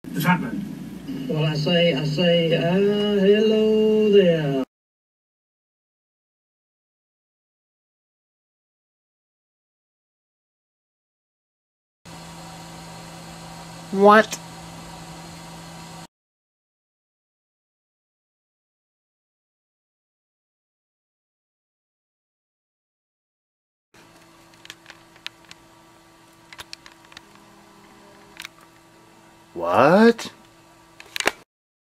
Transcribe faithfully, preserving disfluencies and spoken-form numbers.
What's happening? Well, I say, I say, uh, hello there. What? What?